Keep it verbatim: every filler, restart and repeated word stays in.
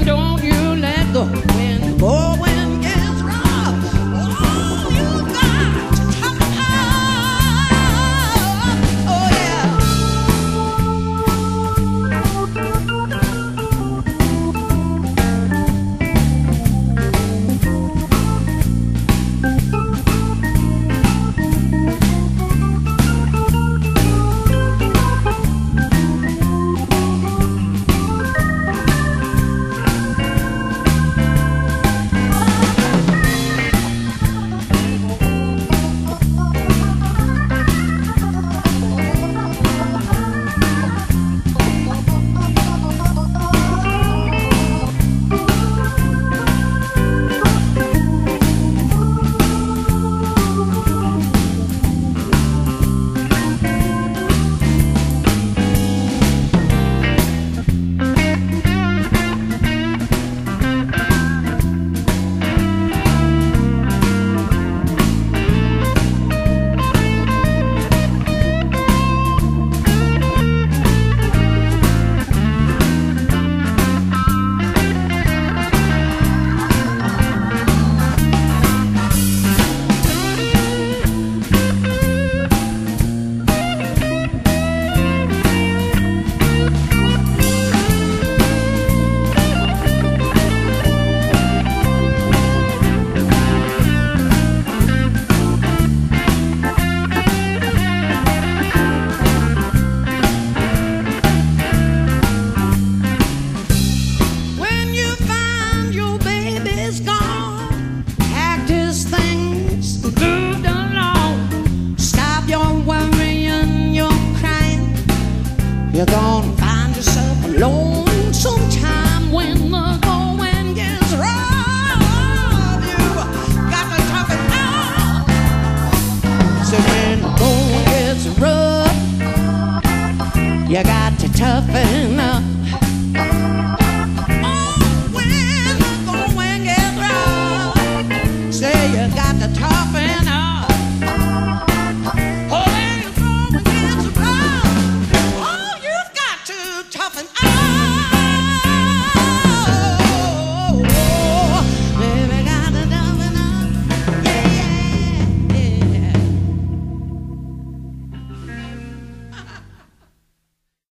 don't you let go. When the going gets rough, oh, you got to toughen up. Oh yeah. You're gonna find yourself alone sometime when the going gets rough. You got to toughen up. So when the going gets rough, you got to toughen up. Oh, when the going gets rough, say you got to toughen up.